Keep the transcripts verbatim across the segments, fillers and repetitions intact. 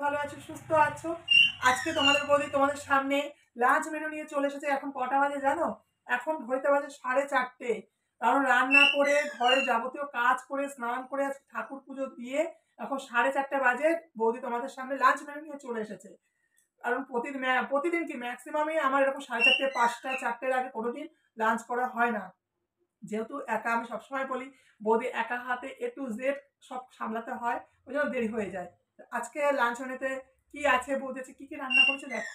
ভালো আছো, সুস্থ আছো। আজকে তোমাদের বলি তোমাদের সামনে লাঞ্চ মেনু নিয়ে চলে এসেছে। এখন কটা বাজে জানো? এখন ঘড়িতে বাজে সাড়ে চারটে। কারণ রান্না করে ঘরে যাবতীয় কাজ করে স্নান করে আজকে ঠাকুর পুজো দিয়ে এখন সাড়ে চারটে বাজে বৌদি তোমাদের সামনে লাঞ্চ মেনু নিয়ে চলে এসেছে। কারণ প্রতিদিন প্রতিদিন কি ম্যাক্সিমামই আমার এরকম সাড়ে চারটে পাঁচটা চারটের আগে কোনোদিন লাঞ্চ করা হয় না। যেহেতু একা, আমি সবসময় বলি বৌদি একা হাতে এ টু জেড সব সামলাতে হয়, ওই জন্য দেরি হয়ে যায়। আজকে লাঞ্চ মেনুতে কি আছে, বৌদি আছে কি কি রান্না করেছে দেখো।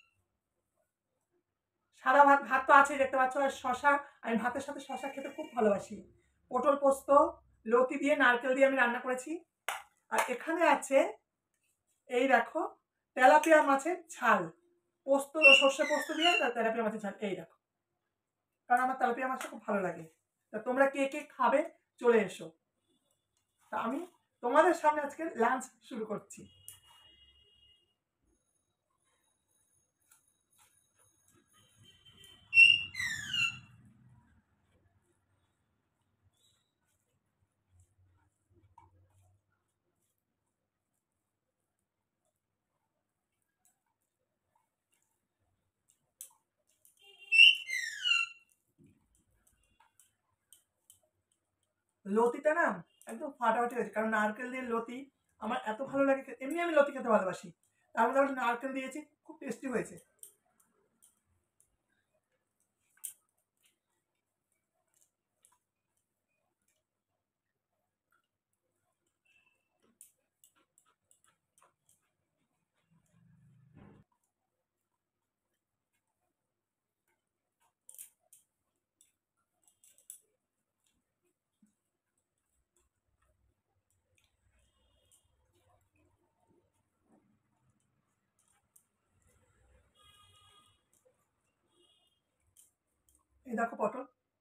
সাদা ভাত, ভাত তো আছে দেখতে পাচ্ছ, আর শশা। আমি ভাতের সাথে শশা খেতে খুব ভালোবাসি। পটল পোস্ত, লতি দিয়ে নারকেল দিয়ে আমি রান্না করেছি। আর এখানে আছে এই দেখো তেলাপিয়া মাছের ঝাল, পোস্ত সর্ষে পোস্ত দিয়ে তেলাপিয়া মাছের ঝাল, এই দেখো। কারণ আমার তেলাপিয়া মাছটা খুব ভালো লাগে। তা তোমরা কে কে খাবে চলে এসো। তা আমি তোমাদের সামনে আজকে লাঞ্চ শুরু করছি। লতিটা না একদম ফাটাফাটি হয়েছে, কারণ নারকেল দিয়ে লতি আমার এত ভালো লাগে। এমনি আমি লতি খেতে ভালোবাসি, তার মধ্যে আবার নারকেল দিয়েছি, খুব টেস্টি হয়েছে। এই দেখো পটল,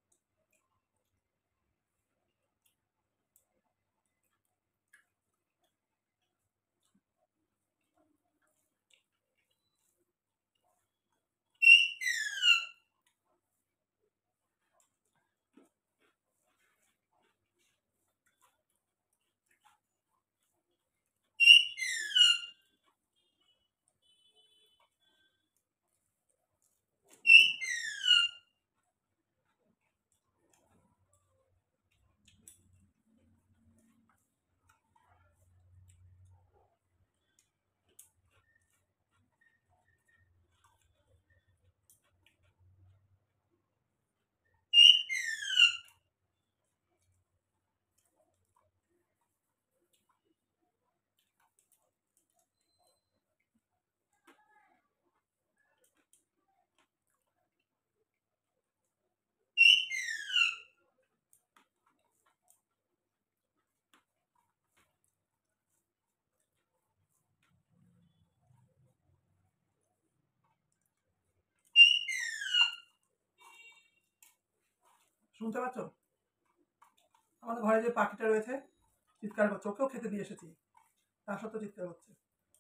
শুনতে পাচ্ছ আমাদের ঘরে যে পাখিটা রয়েছে চিৎকার করছে, ওকেও খেতে দিয়ে এসেছি, তার সত্ত্বেও চিৎকার করছে।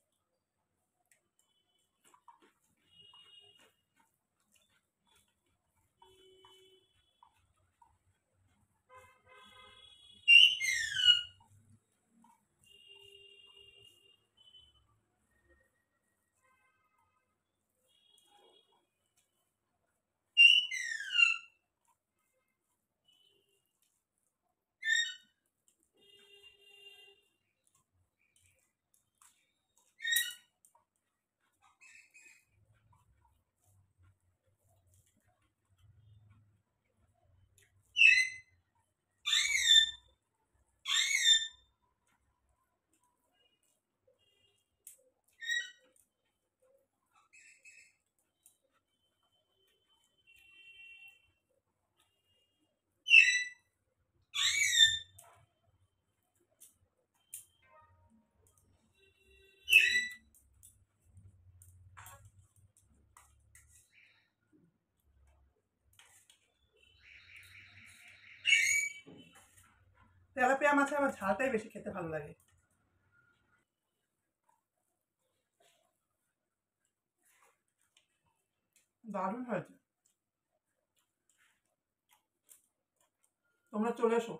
তেলাপিয়া মাছে আমার ঝালটাই বেশি খেতে ভালো লাগে। দারুণ হয়েছে, তোমরা চলে এসো।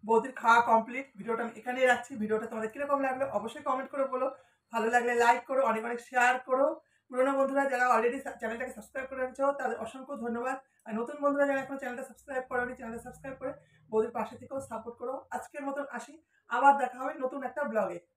বৌদির খাওয়া কমপ্লিট। ভিডিওটা আমি এখানেই রাখছি। ভিডিওটা তোমাদের কীরকম লাগলো অবশ্যই কমেন্ট করে বলো। ভালো লাগলে লাইক করো, অনেক অনেক শেয়ার করো। পুরোনো বন্ধুরা যারা অলরেডি চ্যানেলটাকে সাবস্ক্রাইব করে রেখেছো তাদের অসংখ্য ধন্যবাদ। আর নতুন বন্ধুরা যারা এখন চ্যানেলটা সাবস্ক্রাইব করেনি চ্যানেলটা সাবস্ক্রাইব করে বৌদির পাশে থেকেও সাপোর্ট করো। আজকের মতন আসি, আবার দেখা হবে নতুন একটা ব্লগে।